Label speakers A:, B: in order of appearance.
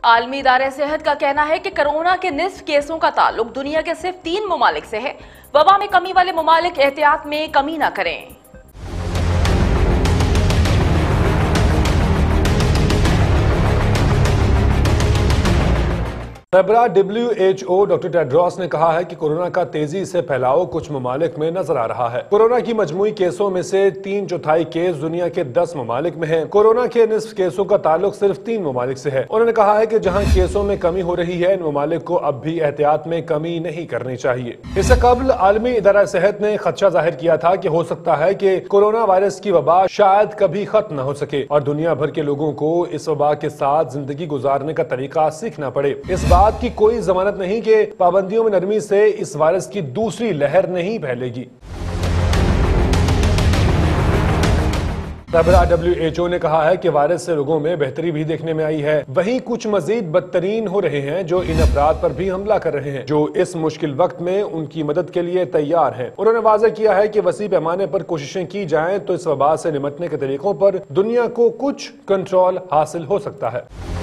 A: आलमी इदारे सेहत का कहना है कि कोरोना के निस्फ केसों का ताल्लुक दुनिया के सिर्फ 3 ममालिक से है। वबा में कमी वाले ममालिक एहतियात में कमी न करें।
B: सरबराह WHO डॉक्टर टेड्रोस ने कहा है कि कोरोना का तेजी से फैलाव कुछ ममालिक में नजर आ रहा है। कोरोना की मजमूई केसों में से 3/4 केस दुनिया के 10 ममालिक में हैं। कोरोना के निस्फ केसों का ताल्लुक सिर्फ 3 ममालिक से है। उन्होंने कहा है कि जहां केसों में कमी हो रही है, इन ममालिक को अब भी एहतियात में कमी नहीं करनी चाहिए। इससे कबल आलमी इदारा सेहत ने खदशा जाहिर किया था कि हो सकता है कि कोरोना वायरस की वबा शायद कभी खत्म न हो सके और दुनिया भर के लोगों को इस वबा के साथ जिंदगी गुजारने का तरीका सीखना पड़े। इस बात की कोई जमानत नहीं कि पाबंदियों में नरमी से इस वायरस की दूसरी लहर नहीं फैलेगी। सरबराह WHO ने कहा है कि वायरस से लोगों में बेहतरी भी देखने में आई है। वहीं कुछ मजीद बदतरीन हो रहे हैं जो इन अफराद पर भी हमला कर रहे हैं जो इस मुश्किल वक्त में उनकी मदद के लिए तैयार हैं। उन्होंने वाज़ेह किया है कि वसी पैमाने पर कोशिशें की जाएं तो इस वबा से निपटने के तरीकों पर दुनिया को कुछ कंट्रोल हासिल हो सकता है।